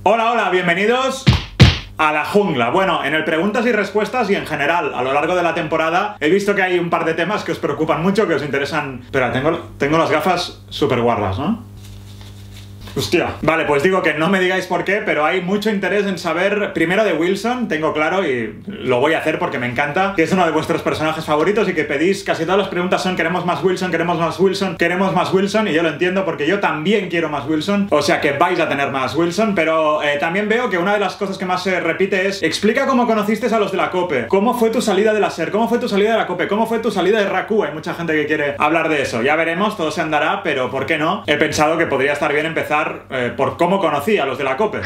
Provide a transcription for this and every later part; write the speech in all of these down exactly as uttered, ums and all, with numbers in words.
Hola, hola, bienvenidos a la jungla. Bueno, en el preguntas y respuestas y en general a lo largo de la temporada he visto que hay un par de temas que os preocupan mucho, que os interesan. Espera, tengo, tengo las gafas súper guarras, ¿no? Hostia. Vale, pues digo que no me digáis por qué, pero hay mucho interés en saber primero de Wilson, tengo claro, y lo voy a hacer porque me encanta, que es uno de vuestros personajes favoritos y que pedís, casi todas las preguntas son queremos más Wilson, queremos más Wilson, queremos más Wilson, y yo lo entiendo porque yo también quiero más Wilson, o sea que vais a tener más Wilson, pero eh, también veo que una de las cosas que más se repite es explica cómo conociste a los de la COPE, cómo fue tu salida de la SER, cómo fue tu salida de la COPE, cómo fue tu salida de RACU. Hay mucha gente que quiere hablar de eso, ya veremos, todo se andará, pero ¿por qué no? He pensado que podría estar bien empezar Eh, por cómo conocí a los de la COPE.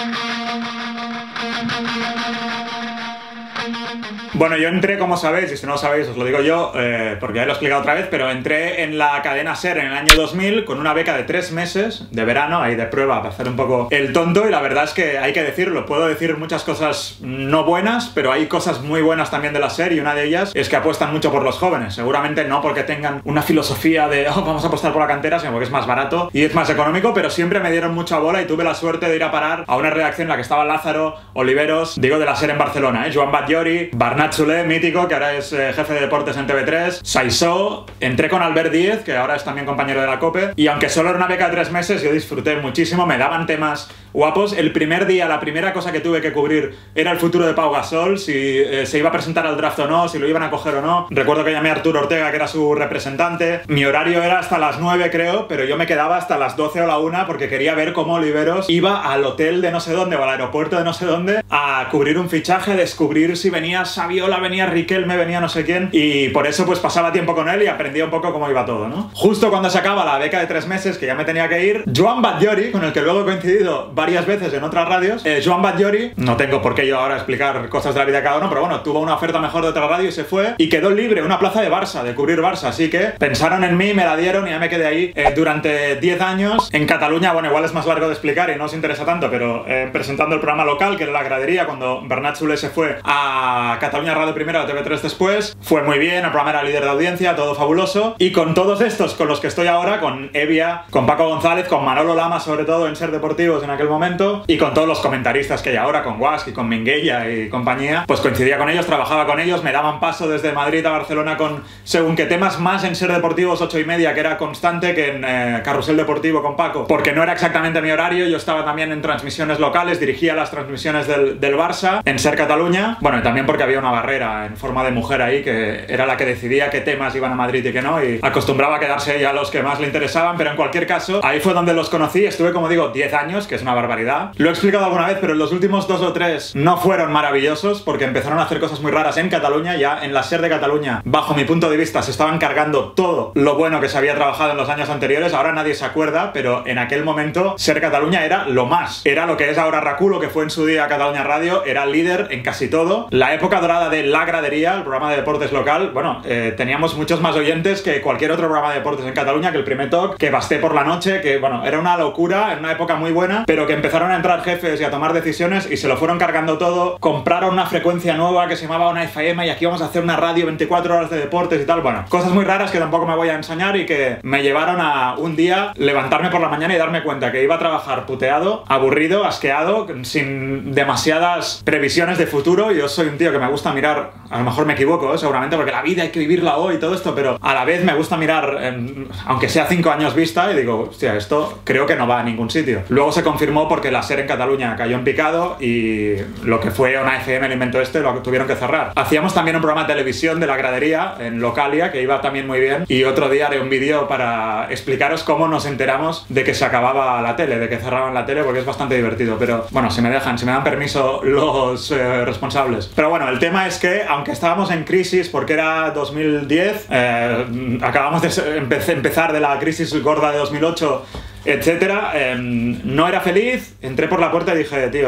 Bueno, yo entré, como sabéis, y si no lo sabéis os lo digo yo, eh, porque ya lo he explicado otra vez, pero entré en la cadena SER en el año dos mil con una beca de tres meses de verano, ahí de prueba, para hacer un poco el tonto, y la verdad es que hay que decirlo, puedo decir muchas cosas no buenas, pero hay cosas muy buenas también de la SER, y una de ellas es que apuestan mucho por los jóvenes, seguramente no porque tengan una filosofía de oh, vamos a apostar por la cantera, sino porque es más barato y es más económico, pero siempre me dieron mucha bola y tuve la suerte de ir a parar a una redacción en la que estaba Lázaro Oliveros, digo de la SER en Barcelona, ¿eh? Joan Batllori, Bernat Solé, mítico, que ahora es eh, jefe de deportes en T V tres, Saissó, entré con Albert Díez, que ahora es también compañero de la COPE, y aunque solo era una beca de tres meses, yo disfruté muchísimo, me daban temas guapos. El primer día, la primera cosa que tuve que cubrir era el futuro de Pau Gasol, si eh, se iba a presentar al draft o no, si lo iban a coger o no. Recuerdo que llamé a Arturo Ortega, que era su representante. Mi horario era hasta las nueve, creo, pero yo me quedaba hasta las doce o la una porque quería ver cómo Oliveros iba al hotel de no sé dónde o al aeropuerto de no sé dónde a cubrir un fichaje, descubrir si venía Saviola, venía Riquelme, venía no sé quién, y por eso pues pasaba tiempo con él y aprendía un poco cómo iba todo, ¿no? Justo cuando se acaba la beca de tres meses, que ya me tenía que ir, Joan Batllori, con el que luego he coincidido varias veces en otras radios, eh, Joan Batllori, no tengo por qué yo ahora explicar cosas de la vida de cada uno, pero bueno, tuvo una oferta mejor de otra radio y se fue, y quedó libre una plaza de Barça, de cubrir Barça, así que pensaron en mí, me la dieron y ya me quedé ahí eh, durante diez años en Cataluña. Bueno, igual es más largo de explicar y no os interesa tanto, pero eh, presentando el programa local, que era La Gradería, cuando Bernat Solé se fue a Cataluña Radio primero, a T V tres después, fue muy bien, el programa era líder de audiencia, todo fabuloso, y con todos estos con los que estoy ahora, con Evia, con Paco González, con Manolo Lama, sobre todo en Ser Deportivos en aquel momento, y con todos los comentaristas que hay ahora, con Guasc y con Minguella y compañía, pues coincidía con ellos, trabajaba con ellos, me daban paso desde Madrid a Barcelona con según qué temas, más en Ser Deportivos ocho y media, que era constante, que en eh, Carrusel Deportivo con Paco, porque no era exactamente mi horario. Yo estaba también en transmisiones locales, dirigía las transmisiones del, del Barça en Ser Cataluña, bueno, y también porque había una barrera en forma de mujer ahí, que era la que decidía qué temas iban a Madrid y qué no, y acostumbraba a quedarse ella a los que más le interesaban, pero en cualquier caso, ahí fue donde los conocí. Estuve, como digo, diez años, que es una barbaridad. Lo he explicado alguna vez, pero en los últimos dos o tres no fueron maravillosos, porque empezaron a hacer cosas muy raras en Cataluña. Ya en la SER de Cataluña, bajo mi punto de vista, se estaban cargando todo lo bueno que se había trabajado en los años anteriores. Ahora nadie se acuerda, pero en aquel momento SER Cataluña era lo más. Era lo que es ahora RACU, lo que fue en su día Cataluña Radio, era líder en casi todo. La época dorada de La Gradería, el programa de deportes local, bueno, eh, teníamos muchos más oyentes que cualquier otro programa de deportes en Cataluña, que el Primer Toc, que Basté por la noche, que bueno, era una locura, en una época muy buena, pero que empezaron a entrar jefes y a tomar decisiones y se lo fueron cargando todo. Compraron una frecuencia nueva que se llamaba una F M y aquí vamos a hacer una radio veinticuatro horas de deportes y tal. Bueno, cosas muy raras que tampoco me voy a enseñar y que me llevaron a un día levantarme por la mañana y darme cuenta que iba a trabajar puteado, aburrido, asqueado, sin demasiadas previsiones de futuro. Yo soy un tío que me gusta mirar, a lo mejor me equivoco, ¿eh? Seguramente, porque la vida hay que vivirla hoy y todo esto, pero a la vez me gusta mirar, eh, aunque sea cinco años vista, y digo, hostia, esto creo que no va a ningún sitio. Luego se confirmó porque la SER en Cataluña cayó en picado y lo que fue una F M, el invento este, lo tuvieron que cerrar. Hacíamos también un programa de televisión de La Gradería en Localia, que iba también muy bien, y otro día haré un vídeo para explicaros cómo nos enteramos de que se acababa la tele, de que cerraban la tele, porque es bastante divertido, pero bueno, si me dejan, si me dan permiso los eh, responsables. Pero bueno, el tema es que, aunque estábamos en crisis, porque era dos mil diez, eh, acabamos de empe empezar de la crisis gorda de dos mil ocho, etcétera, eh, no era feliz, entré por la puerta y dije, tío,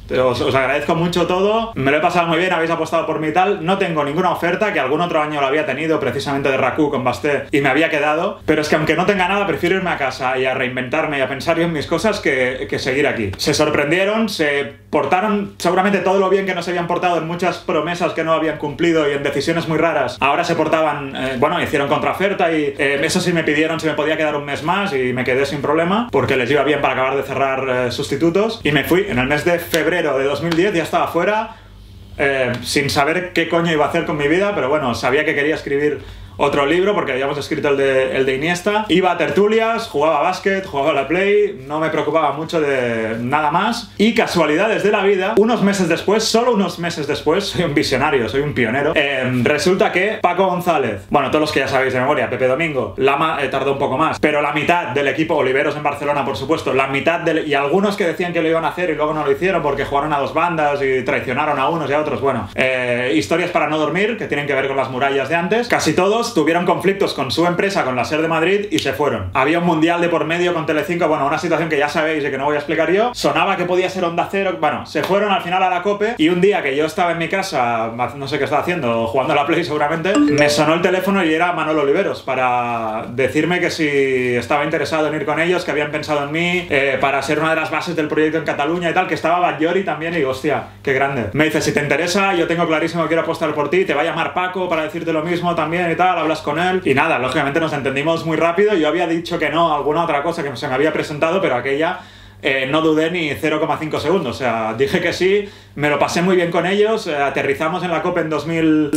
Os, os agradezco mucho todo, me lo he pasado muy bien, habéis apostado por mí y tal. No tengo ninguna oferta, que algún otro año lo había tenido, precisamente de Raku con Basté, y me había quedado. Pero es que aunque no tenga nada, prefiero irme a casa y a reinventarme y a pensar yo en mis cosas que, que seguir aquí. Se sorprendieron, se portaron seguramente todo lo bien que no se habían portado en muchas promesas que no habían cumplido y en decisiones muy raras. Ahora se portaban, eh, bueno, hicieron contraoferta y eh, eso sí me pidieron si me podía quedar un mes más y me quedé sin problema, porque les iba bien para acabar de cerrar eh, sustitutos. Y me fui en el mes de febrero de dos mil diez, ya estaba fuera, eh, sin saber qué coño iba a hacer con mi vida, pero bueno, sabía que quería escribir otro libro porque habíamos escrito el de, el de Iniesta. Iba a tertulias, jugaba a básquet, jugaba a la Play, no me preocupaba mucho de nada más. Y casualidades de la vida, unos meses después, solo unos meses después, soy un visionario, soy un pionero, eh, resulta que Paco González, bueno, todos los que ya sabéis de memoria, Pepe Domingo, Lama eh, tardó un poco más, pero la mitad del equipo, Oliveros en Barcelona, por supuesto, la mitad del, y algunos que decían que lo iban a hacer y luego no lo hicieron porque jugaron a dos bandas y traicionaron a unos y a otros, bueno, eh, historias para no dormir, que tienen que ver con las murallas de antes. Casi todos tuvieron conflictos con su empresa, con la SER de Madrid, y se fueron. Había un mundial de por medio con Telecinco, bueno, una situación que ya sabéis y que no voy a explicar yo. Sonaba que podía ser Onda Cero, bueno, se fueron al final a la COPE, y un día que yo estaba en mi casa, no sé qué estaba haciendo, jugando a la Play seguramente, me sonó el teléfono y era Manolo Oliveros para decirme que si estaba interesado en ir con ellos, que habían pensado en mí, eh, para ser una de las bases del proyecto en Cataluña y tal, que estaba Batllori también, y digo, hostia, qué grande. Me dice, si te interesa, yo tengo clarísimo que quiero apostar por ti, te va a llamar Paco para decirte lo mismo también y tal, hablas con él. Y nada, lógicamente nos entendimos muy rápido. Yo había dicho que no a alguna otra cosa que se me había presentado, pero aquella eh, no dudé ni cero coma cinco segundos. O sea, dije que sí, me lo pasé muy bien con ellos, eh, aterrizamos en la COPE en dos mil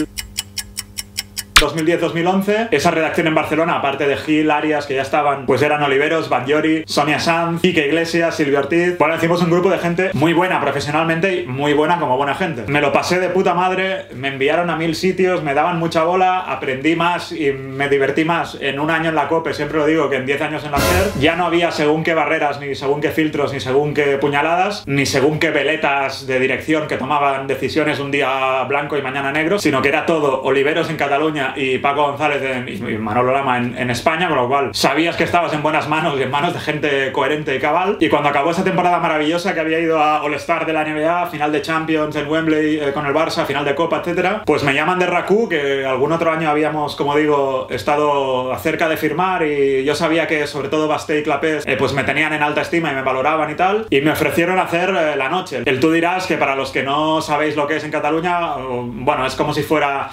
diez dos mil once. Esa redacción en Barcelona, aparte de Gil, Arias, que ya estaban, pues eran Oliveros, Batllori, Sonia Sanz, Quique Iglesias, Silvio Ortiz. Bueno, hicimos un grupo de gente muy buena profesionalmente y muy buena como buena gente. Me lo pasé de puta madre, me enviaron a mil sitios, me daban mucha bola, aprendí más y me divertí más en un año en la COPE, siempre lo digo, que en diez años en la SER. Ya no había según qué barreras, ni según qué filtros, ni según qué puñaladas, ni según qué veletas de dirección que tomaban decisiones un día blanco y mañana negro, sino que era todo Oliveros en Cataluña y Paco González en, y Manolo Lama en, en España, con lo cual sabías que estabas en buenas manos y en manos de gente coherente y cabal. Y cuando acabó esa temporada maravillosa, que había ido a All-Star de la N B A, final de Champions en Wembley eh, con el Barça, final de Copa, etcétera, pues me llaman de Raku, que algún otro año habíamos, como digo, estado cerca de firmar, y yo sabía que sobre todo Basté y Clapés eh, pues me tenían en alta estima y me valoraban y tal, y me ofrecieron hacer eh, la noche. El Tú dirás, que para los que no sabéis lo que es en Cataluña, o, bueno, es como si fuera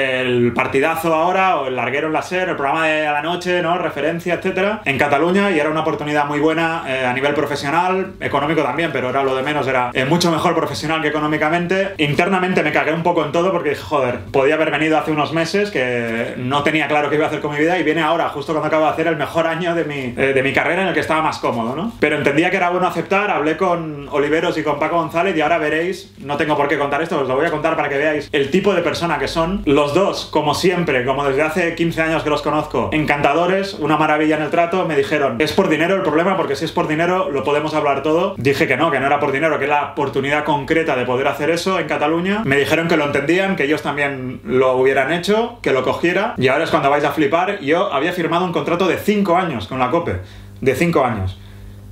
el partidazo ahora, o el larguero en la SER, el programa de a la noche, ¿no? Referencia, etcétera, en Cataluña, y era una oportunidad muy buena eh, a nivel profesional, económico también, pero era lo de menos, era eh, mucho mejor profesional que económicamente. Internamente me cagué un poco en todo porque dije, joder, podía haber venido hace unos meses, que no tenía claro qué iba a hacer con mi vida, y viene ahora, justo cuando acabo de hacer el mejor año de mi, eh, de mi carrera, en el que estaba más cómodo, ¿no? Pero entendía que era bueno aceptar, hablé con Oliveros y con Paco González, y ahora veréis, no tengo por qué contar esto, os lo voy a contar para que veáis el tipo de persona que son. Los dos, como siempre, como desde hace quince años que los conozco, encantadores, una maravilla en el trato. Me dijeron, ¿es por dinero el problema? Porque si es por dinero lo podemos hablar todo. Dije que no, que no era por dinero, que era la oportunidad concreta de poder hacer eso en Cataluña. Me dijeron que lo entendían, que ellos también lo hubieran hecho, que lo cogiera, y ahora es cuando vais a flipar. Yo había firmado un contrato de cinco años con la COPE, de cinco años.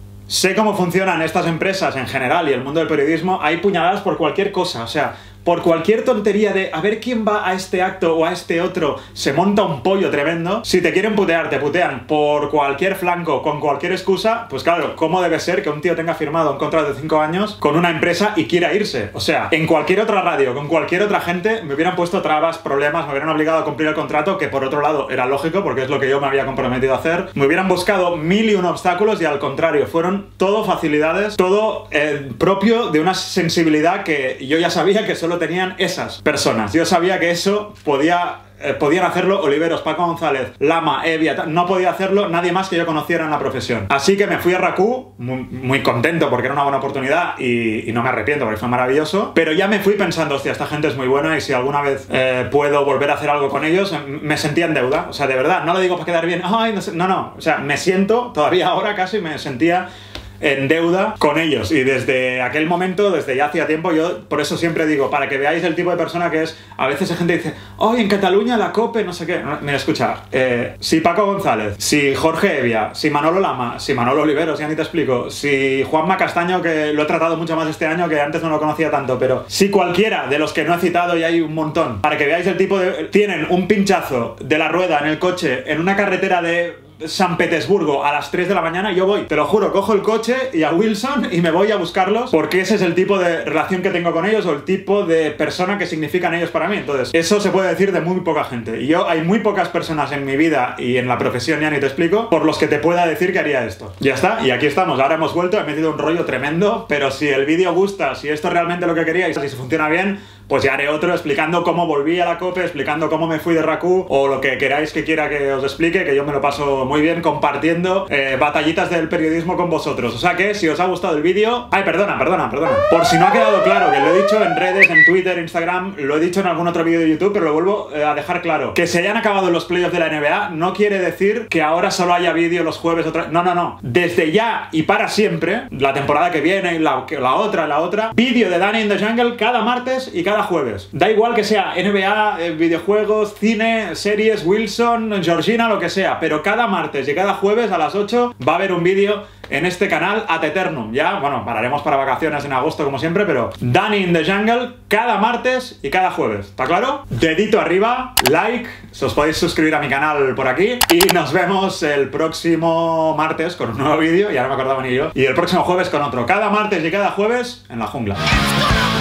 Sé cómo funcionan estas empresas en general y el mundo del periodismo. Hay puñaladas por cualquier cosa, o sea, por cualquier tontería de a ver quién va a este acto o a este otro, se monta un pollo tremendo. Si te quieren putear, te putean por cualquier flanco, con cualquier excusa. Pues claro, ¿cómo debe ser que un tío tenga firmado un contrato de cinco años con una empresa y quiera irse? O sea, en cualquier otra radio, con cualquier otra gente, me hubieran puesto trabas, problemas, me hubieran obligado a cumplir el contrato, que por otro lado era lógico porque es lo que yo me había comprometido a hacer. Me hubieran buscado mil y un obstáculos, y al contrario, fueron todo facilidades, todo eh, propio de una sensibilidad que yo ya sabía que solo tenían esas personas. Yo sabía que eso podía... Eh, podían hacerlo Oliveros, Paco González, Lama, Evia, no podía hacerlo nadie más que yo conociera en la profesión. Así que me fui a Raku, muy, muy contento porque era una buena oportunidad, y, y no me arrepiento porque fue maravilloso, pero ya me fui pensando, hostia, esta gente es muy buena, y si alguna vez eh, puedo volver a hacer algo con ellos, me sentía en deuda. O sea, de verdad, no lo digo para quedar bien, ay, no sé, no, no, o sea, me siento, todavía ahora casi me sentía en deuda con ellos. Y desde aquel momento, desde ya hacía tiempo, yo por eso siempre digo, para que veáis el tipo de persona que es, a veces hay gente que dice, oh, en Cataluña la COPE, no sé qué. Mira, escucha, eh, si Paco González, si Jorge Evia, si Manolo Lama, si Manolo Oliveros, ya ni te explico, si Juanma Castaño, que lo he tratado mucho más este año, que antes no lo conocía tanto, pero si cualquiera de los que no he citado, y hay un montón, para que veáis el tipo de... Tienen un pinchazo de la rueda en el coche en una carretera de San Petersburgo a las tres de la mañana, yo voy, te lo juro, cojo el coche y a Wilson y me voy a buscarlos, porque ese es el tipo de relación que tengo con ellos, o el tipo de persona que significan ellos para mí. Entonces, eso se puede decir de muy poca gente, y yo, hay muy pocas personas en mi vida y en la profesión, ya ni te explico, por los que te pueda decir que haría esto. Ya está, y aquí estamos, ahora hemos vuelto, he metido un rollo tremendo, pero si el vídeo gusta, si esto es realmente lo que queríais, si funciona bien, pues ya haré otro explicando cómo volví a la COPE, explicando cómo me fui de Raku, o lo que queráis que quiera que os explique, que yo me lo paso muy bien compartiendo eh, batallitas del periodismo con vosotros. O sea que, si os ha gustado el vídeo... Ay, perdona, perdona, perdona. Por si no ha quedado claro, que lo he dicho en redes, en Twitter, Instagram, lo he dicho en algún otro vídeo de YouTube, pero lo vuelvo eh, a dejar claro. Que se hayan acabado los playoffs de la N B A no quiere decir que ahora solo haya vídeo los jueves otra... No, no, no. Desde ya y para siempre, la temporada que viene y la, la otra, la otra, vídeo de Danny in the Jungle cada martes y cada jueves. Da igual que sea N B A, eh, videojuegos, cine, series, Wilson, Georgina, lo que sea, pero cada martes y cada jueves a las ocho va a haber un vídeo en este canal ad eternum. Ya, bueno, pararemos para vacaciones en agosto como siempre, pero Danny in the Jungle cada martes y cada jueves. ¿Está claro? Dedito arriba, like, os podéis suscribir a mi canal por aquí y nos vemos el próximo martes con un nuevo vídeo, ya no me acordaba ni yo, y el próximo jueves con otro. Cada martes y cada jueves en la jungla.